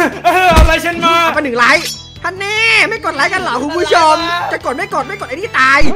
อะไรฉันมาไป1 ไลค์ท่านแน่ไม่กดไลค์กันเหรอคุณผู้ชมจะกดไม่กดไอ้นี่ตาย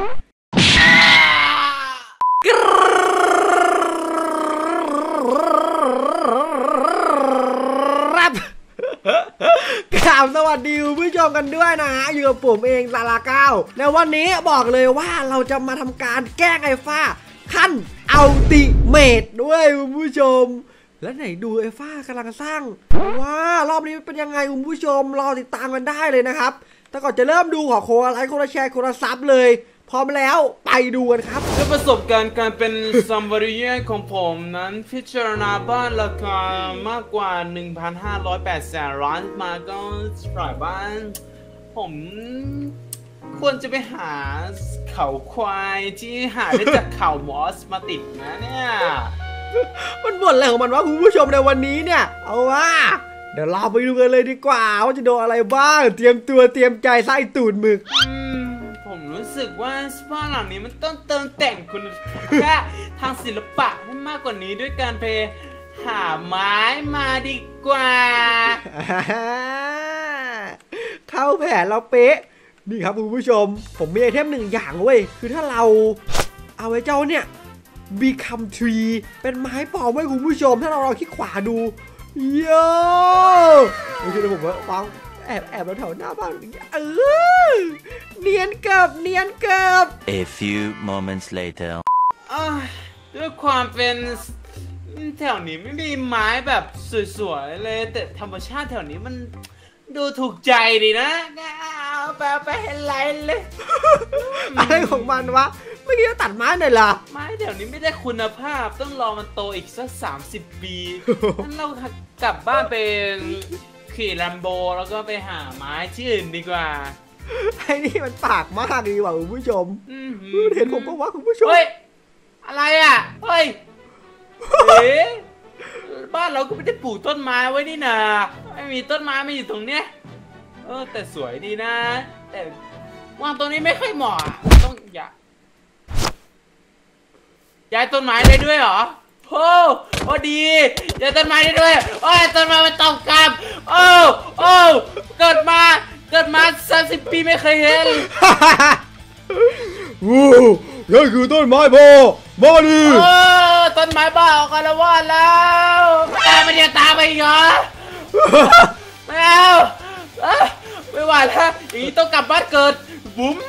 กราบสวัสดีคุณผู้ชมกันด้วยนะฮะอยู่กับผมเองซาลาเก้าในวันนี้บอกเลยว่าเราจะมาทำการแกล้งไอ้ฟ้าขั้นอัลติเมทด้วยคุณผู้ชมแล้วไหนดูไอ้ฟ้ากำลังสร้างว่ารอบนี้เป็นยังไงคุณผู้ชมรอติดตามกันได้เลยนะครับแต่ก่อนจะเริ่มดูขอโค้ดไลค์โค้ดแชร์โค้ดซับเลยพร้อมแล้วไปดูกันครับด้วยประสบการณ์การเป็นซัมบาริเย่ของผมนั้นพิจารณาบ้านราคามากกว่า 1,580 ล้านมาก็ปล่อยบ้านผมควรจะไปหาเขาควายที่หาได้จากเขามอสมาติดนะเนี่ยมันบ่นอะไรของมันวะคุณผู้ชมในวันนี้เนี่ยเอาว่าเดี๋ยวเราไปดูกันเลยดีกว่าว่าจะโดนอะไรบ้างเตรียมตัวเตรียมใจไส้ตูดหมึกผมรู้สึกว่าบ้านหลังนี้มันต้องเติมแต่งคุณค่าทางศิลปะให้มากกว่านี้ด้วยการไปหาไม้มาดีกว่าเข้าแผนเราเป๊ะนี่ครับคุณผู้ชมผมมีไอเทม1 อย่างเว้ยคือถ้าเราเอาไว้เจ้าเนี่ย Become Tree เป็นไม้ปลอมไว้คุณผู้ชมถ้าเราคลิกขวาดูโย่โอเคเดี๋ยวผมวางแอบแล้วแถวหน้าบ้านเนียนเกือบ A few moments later ด้วยความเป็นแถวนี้ไม่มีไม้แบบสวยๆเลยแต่ธรรมชาติแถวนี้มันดูถูกใจดีนะไปเห็นไรเลยอะไรของมันวะเมื่อกี้เราตัดไม้หน่อยล่ะไม้แถวนี้ไม่ได้คุณภาพต้องรอมันโตอีกสัก30 ปีงั้นเรากลับบ้านไปขี่ลัมโบแล้วก็ไปหาไม้ที่อื่นดีกว่าไอ้นี่มันปากมากดีกว่าคุณผู้ชมเห็นผมปะวะคุณผู้ชมเฮ้ยอะไรอ่ะเฮ้ยบ้านเราก็ไม่ได้ปลูกต้นไม้ไว้นี่นาไม่มีต้นไม้มาอยู่ตรงเนี้ยแต่สวยดีนะแต่วางตรงนี้ไม่ค่อยเหมาะต้องย้ายต้นไม้ได้ด้วยเหรอโอ้ดีย้ายต้นไม้ได้ด้วยโอ้ยต้นไม้มันตกกลับโอ้เกิดมา30 ปีไม่เคยเห็นนี่คือต้นไม้พ่อมาดิต้นไม้บ้าออกกันแล้วว่าแล้วตามมันจะตามไปอีกเหรอไม่เอาไม่ไหวแล้วอย่างนี้ต้องกลับบ้านเกิดบุ๋ม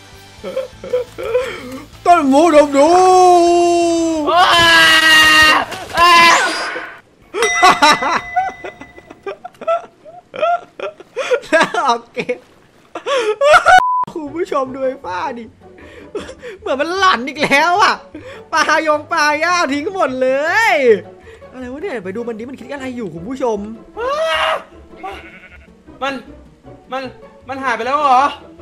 ต้นหมูดมดูโอเคคุณผู้ชมดูไอ้ฟ้าดิเหมือนมันหลั่นอีกแล้วอ่ะปลาย่าทิ้งหมดเลยอะไรวะเนี่ยไปดูมันดิมันคิดอะไรอยู่คุณผู้ชมมันหายไปแล้วเหรอ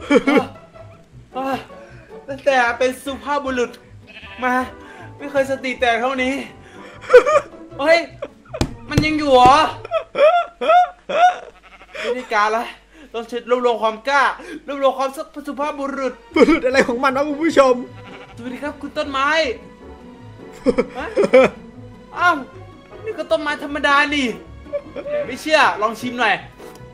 ตั้งแต่เป็นสุภาพบุรุษมาไม่เคยสติแตกเท่านี้เฮ้ยมันยังอยู่เหรอไม่ได้การละต้องรวบรวมความกล้ารวบรวมความสุภาพบุรุษอะไรของมันนะคุณผู้ชมสวัสดีครับคุณต้นไม้อ้าวนี่ก็ต้นไม้ธรรมดานี่ไม่เชื่อลองชิมหน่อย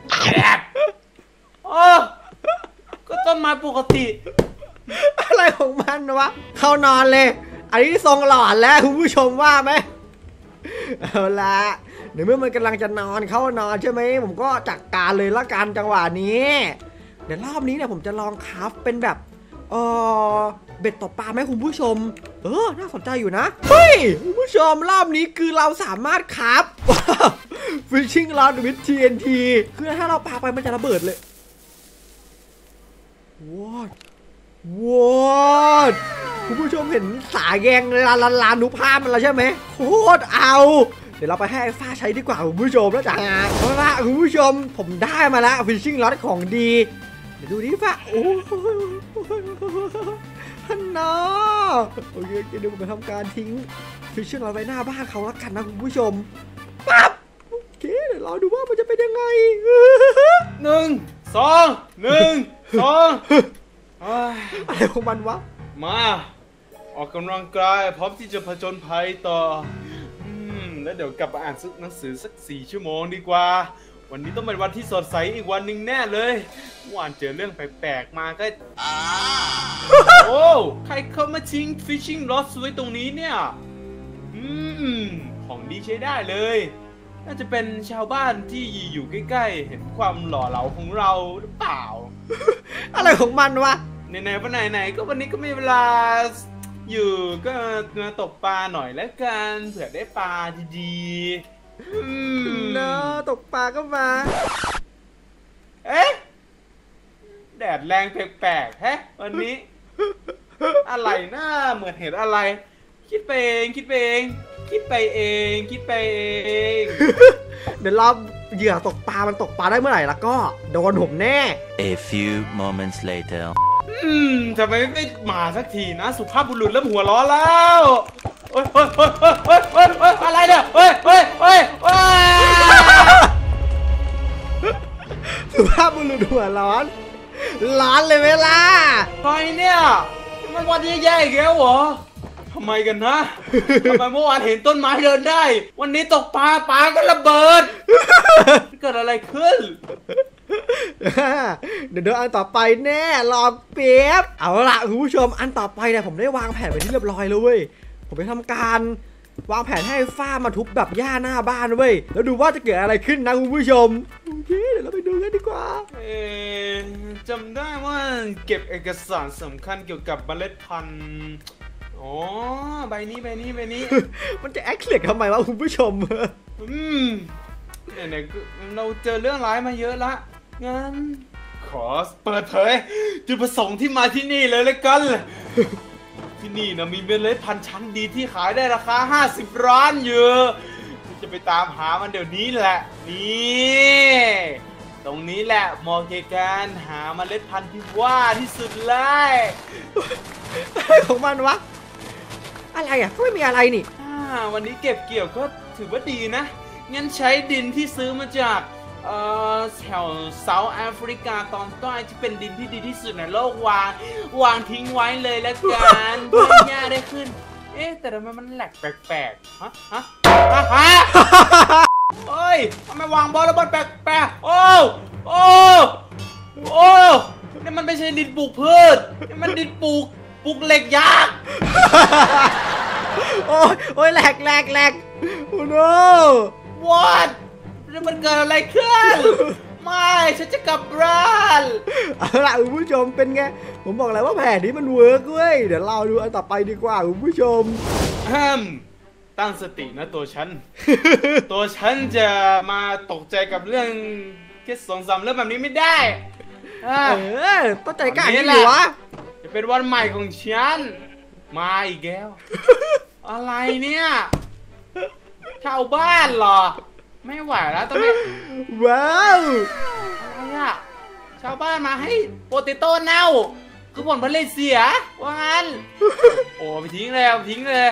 ก็ต้นไม้ปกติอะไรของมันวะเข้านอนเลยอันนี้ทรงหลอนแล้วคุณผู้ชมว่าไหมเอาละเดี๋ยวเมื่อมันกำลังจะนอนเข้านอนใช่ไหมผมก็จัดการเลยละกันจังหวะนี้เดี๋ยวรอบนี้เนี่ยผมจะลองคราฟเป็นแบบเบ็ดตกปลาไหมคุณผู้ชมน่าสนใจอยู่นะเฮ้ยคุณผู้ชมรอบนี้คือเราสามารถคราฟFishing Rod with TNT คือถ้าเราปาไปมันจะระเบิดเลยWhat คุณผู้ชมเห็นสายแยงลานุภาพมันแล้วใช่ไหมโคตรเอาเดี๋ยวเราไปให้ไอ้ฟ้าใช้ดีกว่าคุณผู้ชมแล้วจ้าเอาละคุณผู้ชมผมได้มาแล้ว Fishing Rod ของดีเดี๋ยวดูดิฟ้าโอ้ฮันน่าโอเคเดี๋ยวผมไปทำการทิ้ง Fishing Rod ไว้หน้าบ้านเขาแล้วกันนะคุณผู้ชมปั๊บโอเคเดี๋ยวรอดูว่ามันจะเป็นยังไง 1 2อะไรของมันวะมาออกกำลังกายพร้อมที่จะผจญภัยต่อแล้วเดี๋ยวกลับมาอ่านหนังสือสัก4 ชั่วโมงดีกว่าวันนี้ต้องเป็นวันที่สดใสอีกวันหนึ่งแน่เลยเมื่อวานเจอเรื่องแปลกๆมาก็โอ้ใครเข้ามาทิ้ง fishing rod ไว้ตรงนี้เนี่ยของดีใช้ได้เลยน่าจะเป็นชาวบ้านที่อยู่ใกล้ๆเห็นความหล่อเหลาของเราหรือเปล่าอะไรของมันวะไหนๆวันไหนๆก็วันนี้ก็มีเวลาอยู่ก็มาตกปลาหน่อยแล้วกันเผื่อได้ปลาดีๆเนาะตกปลาก็มาเอ๊ะแดดแรงแปลกๆแฮะวันนี้อะไรน่าเหมือนเห็นอะไรคิดไปเองคิดไปเองคิดไปเองคิดไปเองเดี๋ยวเราเหยื่อตกปลามันตกปลาได้เมื่อไหร่แล้วก็โดนผมแน่ A few moments later ทำไมไม่มาสักทีนะสุภาพบุรุษเริ่มหัวร้อนแล้วโอ๊ยอะไรเนี่ยเฮ้ยสุภาพบุรุษหัวร้อนเลยเวลาใครเนี่ยมันวันแย่ๆอีกแล้วเหรอทำไมกันนะทำไมเมื่อวานเห็นต้นไม้เดินได้วันนี้ตกปลาก็ระเบิดเกิดอะไรขึ้นเดี๋ยวอันต่อไปแน่รอเปียบเอาล่ะคุณผู้ชมอันต่อไปเนี่ยผมได้วางแผนไว้ที่เรียบร้อยแล้วเว้ยผมไปทำการวางแผนให้ฟ้ามาทุบแบบหญ้าหน้าบ้านเว้ยแล้วดูว่าจะเกิดอะไรขึ้นนะคุณผู้ชมโอเคเดี๋ยวเราไปดูกันดีกว่าจำได้ว่าเก็บเอกสารสำคัญเกี่ยวกับเมล็ดพันธุ์อ๋อใบนี้มันจะแอคเคลียร์ทำไมวะคุณผู้ชมเนี่ยเราเจอเรื่องร้ายมาเยอะละงั้นขอเปิดเผยจุดประสงค์ที่มาที่นี่เลยละกันที่นี่นะมีเมล็ดพันธุ์ชั้นดีที่ขายได้ราคา50 ล้านอยู่จะไปตามหามันเดี๋ยวนี้แหละนี่ตรงนี้แหละเหมาะแก่การหาเมล็ดพันธุ์ที่ว่าที่สุดเลยอะไรของมันวะอะไรอ่ะก็ไม่มีอะไรนี่วันนี้เก็บเกี่ยวก็ถือว่าดีนะงั้นใช้ดินที่ซื้อมาจากแถวเซาท์แอฟริกาตอนใต้ที่เป็นดินที่ดีที่สุดในโลกวางทิ้งไว้เลยแล้วกันเพื่อหญ้าได้ขึ้นเอ๊ะแต่ทำไมมันแหลกแปลกๆฮะเฮ้ยทำไมวางบอลแล้วบอลแปลกๆโอ้นี่มันไม่ใช่ดินปลูกพืชนี่มันดินปลูกเหล็กยักษ์โอ้ยแหลกโอ้ no what นี่มันเกิดอะไรขึ้นไม่ฉันจะกลับบ้านเอาล่ะคุณผู้ชมเป็นไงผมบอกแล้วว่าแผนนี้มันเวิร์กเว้ยเดี๋ยวเราดูอันต่อไปดีกว่าคุณผู้ชมตั้งสตินะตัวฉันจะมาตกใจกับเรื่องแค่2-3 เรื่องแบบนี้ไม่ได้ต้องใจกล้าอย่างนี้วะจะเป็นวันใหม่ของฉันมาอีกแล้วอะไรเนี่ยชาวบ้านเหรอไม่ไหวแล้วตอนนี้ว้าวอะไรอะชาวบ้านมาให้โปเตโต้เน่าคือผลผลิตเสียว่างั้นโอ้ไปทิ้งเลย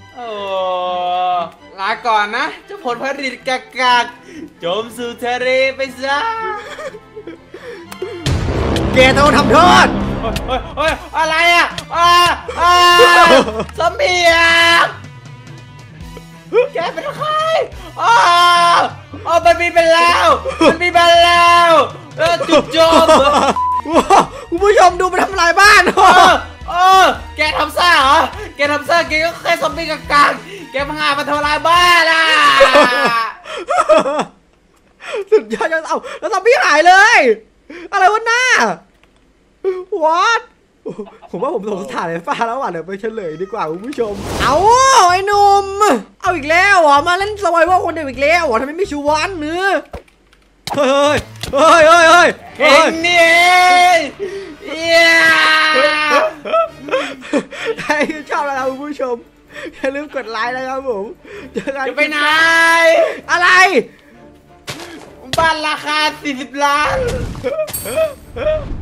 ลาก่อนนะเจ้าผลผลิตกากจมสู่ทะเลไปซะแกต้องทำโทษอะไรอ่ะซอมบี้แกเป็นใครมันมีไปแล้วจุดจมคุณผู้ชมดูมันทำลายบ้านแกทำซ่าเหรอแกก็แค่ซอมบี้กลางแกพังอามาทำลายบ้านอ่ะสุดยอดเอาแล้วซอมบี้หายเลยอะไรวะหน้าwhat ผมว่าผมสงสารไอ้ฟ้าแล้วว่ะเดี๋ยวไปเฉลยดีกว่าคุณผู้ชมเอาไอ้หนุ่มเอาอีกแล้วเหรอมาเล่นสไวเวอร์คนเดียวอีกแล้วเหรอทำไมไม่ชูวันเนื้อเฮ้ยนี่ใครชอบนะครับคุณผู้ชมอย่าลืมกดไลค์นะครับผมจะไปไหนอะไรบ้านราคา40 ล้าน